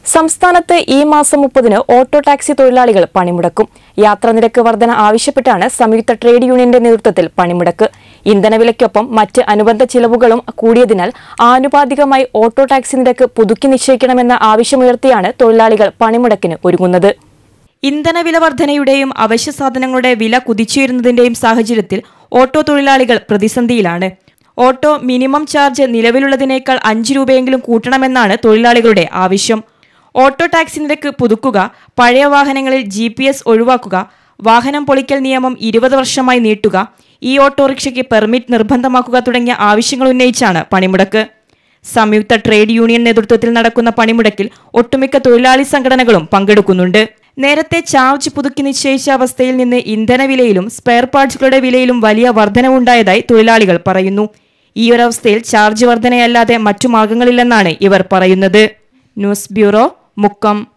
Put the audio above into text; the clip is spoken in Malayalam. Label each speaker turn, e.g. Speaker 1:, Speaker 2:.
Speaker 1: സംസ്ഥാനത്ത് ഈ മാസം 30-ന് ഓട്ടോ ടാക്സി തൊഴിലാളികൾ പണിമുടക്കും. യാത്രാനിരക്ക് വർധന ആവശ്യപ്പെട്ടാണ് സംയുക്ത ട്രേഡ് യൂണിയന്റെ നേതൃത്വത്തിൽ പണിമുടക്ക്. ഇന്ധനവിലയ്ക്കൊപ്പം മറ്റ് അനുബന്ധ ചിലവുകളും കൂടിയതിനാൽ ആനുപാതികമായി ഓട്ടോ ടാക്സി നിരക്ക് പുതുക്കി നിശ്ചയിക്കണമെന്ന ആവശ്യമുയർത്തിയാണ് തൊഴിലാളികൾ പണിമുടക്കിന് ഒരുങ്ങുന്നത്. ഇന്ധനവില വർധനയുടെയും അവശ്യ സാധനങ്ങളുടെ വില കുതിച്ചുയരുന്നതിന്റെയും സാഹചര്യത്തിൽ ഓട്ടോ തൊഴിലാളികൾ പ്രതിസന്ധിയിലാണ്. ഓട്ടോ മിനിമം ചാർജ് നിലവിലുള്ളതിനേക്കാൾ 5 രൂപയെങ്കിലും കൂട്ടണമെന്നാണ് തൊഴിലാളികളുടെ ആവശ്യം. ഓട്ടോ ടാക്സി നിരക്ക് പുതുക്കുക, പഴയ വാഹനങ്ങളിൽ GPS ഒഴിവാക്കുക, വാഹനം പൊളിക്കൽ നിയമം 20 വർഷമായി നീട്ടുക, ഈ ഓട്ടോറിക്ഷയ്ക്ക് പെർമിറ്റ് നിർബന്ധമാക്കുക തുടങ്ങിയ ആവശ്യങ്ങൾ ഉന്നയിച്ചാണ് പണിമുടക്ക്. സംയുക്ത ട്രേഡ് യൂണിയൻ നേതൃത്വത്തിൽ നടക്കുന്ന പണിമുടക്കിൽ ഒട്ടുമിക്ക തൊഴിലാളി സംഘടനകളും പങ്കെടുക്കുന്നുണ്ട്. നേരത്തെ ചാർജ് പുതുക്കി നിശ്ചയിച്ച അവസ്ഥയിൽ നിന്ന് ഇന്ധനവിലയിലും സ്പെയർ പാർട്സുകളുടെ വിലയിലും വലിയ വർധനവുണ്ടായതായി തൊഴിലാളികൾ പറയുന്നു. ഈയൊരവസ്ഥയിൽ ചാർജ് വർധനയല്ലാതെ മറ്റു മാർഗങ്ങളില്ലെന്നാണ് ഇവർ പറയുന്നത്. News bureau, Mukkam.